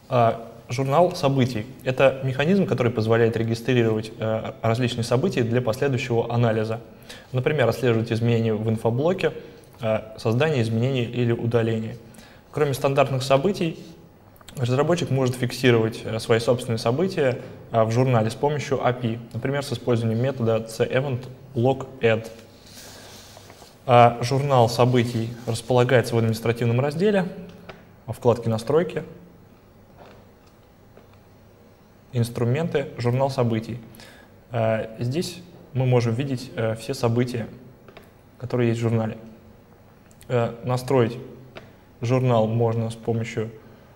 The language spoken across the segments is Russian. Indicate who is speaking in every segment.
Speaker 1: Журнал событий – это механизм, который позволяет регистрировать различные события для последующего анализа. Например, отслеживать изменения в инфоблоке, создание изменений или удаление. Кроме стандартных событий, разработчик может фиксировать свои собственные события в журнале с помощью API, например, с использованием метода cEvent-log-add. Журнал событий располагается в административном разделе, во вкладке «Настройки», «Инструменты», «Журнал событий». Здесь мы можем видеть все события, которые есть в журнале. Настроить журнал можно с помощью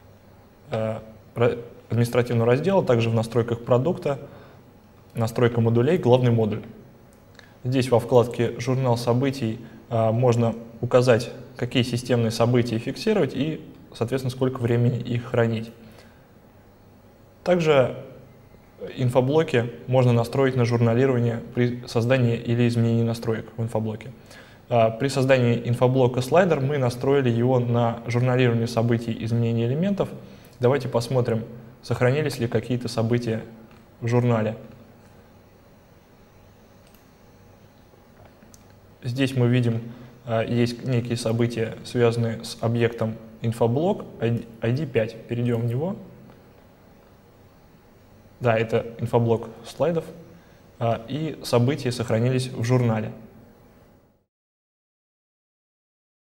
Speaker 1: административного раздела, также в настройках продукта, настройка модулей, главный модуль. Здесь во вкладке «Журнал событий» можно указать, какие системные события фиксировать и, соответственно, сколько времени их хранить. Также инфоблоки можно настроить на журналирование при создании или изменении настроек в инфоблоке. При создании инфоблока слайдер мы настроили его на журналирование событий изменения элементов. Давайте посмотрим, сохранились ли какие-то события в журнале. Здесь мы видим, есть некие события, связанные с объектом инфоблок ID 5. Перейдем в него. Да, это инфоблок слайдов, и события сохранились в журнале.